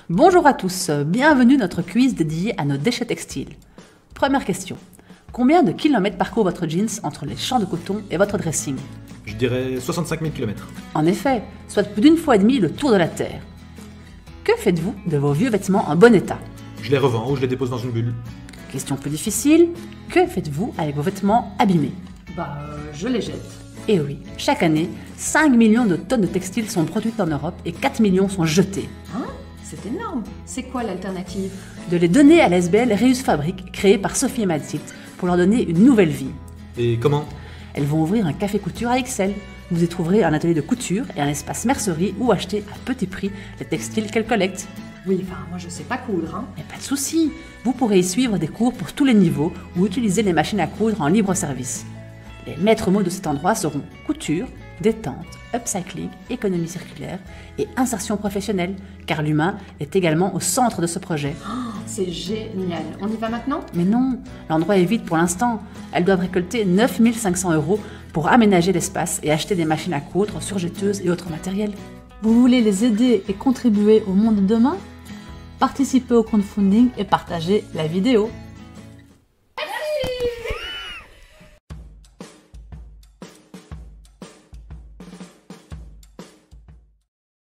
Bonjour à tous, bienvenue dans notre quiz dédié à nos déchets textiles. Première question, combien de kilomètres parcourt votre jeans entre les champs de coton et votre dressing? Je dirais 65 000 km. En effet, soit plus d'une fois et demie le tour de la Terre. Que faites-vous de vos vieux vêtements en bon état? Je les revends ou je les dépose dans une bulle. Question plus difficile, que faites-vous avec vos vêtements abîmés? Je les jette. Eh oui, chaque année, 5 millions de tonnes de textiles sont produites en Europe et 4 millions sont jetées. Hein? C'est énorme. C'est quoi l'alternative? De les donner à l'ASBL Reuse Fabrique, créée par Sophie et Mathilde, pour leur donner une nouvelle vie. Et comment? Elles vont ouvrir un café couture à Ixelles. Vous y trouverez un atelier de couture et un espace mercerie où acheter à petit prix les textiles qu'elles collectent. Oui, moi je sais pas coudre, hein. Mais pas de souci, vous pourrez y suivre des cours pour tous les niveaux ou utiliser les machines à coudre en libre service. Les maîtres mots de cet endroit seront couture, détente, upcycling, économie circulaire et insertion professionnelle, car l'humain est également au centre de ce projet. Oh, c'est génial. On y va maintenant? Mais non, l'endroit est vide pour l'instant. Elles doivent récolter 9 500 € pour aménager l'espace et acheter des machines à coudre, surjeteuses et autres matériels. Vous voulez les aider et contribuer au monde de demain? Participez au crowdfunding et partagez la vidéo. Merci.